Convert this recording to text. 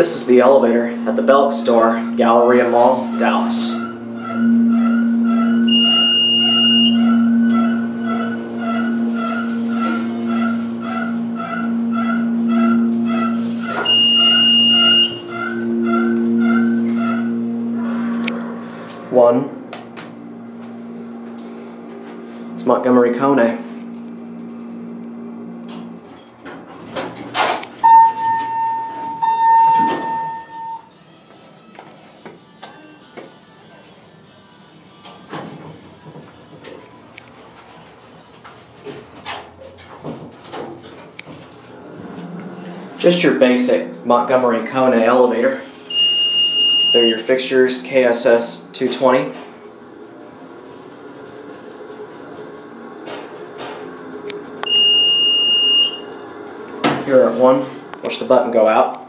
This is the elevator at the Belk store, Galleria Mall, Dallas. It's Montgomery Kone. Just your basic Montgomery Kone elevator. They're your fixtures, KSS 220. Here at 1, push the button, go out.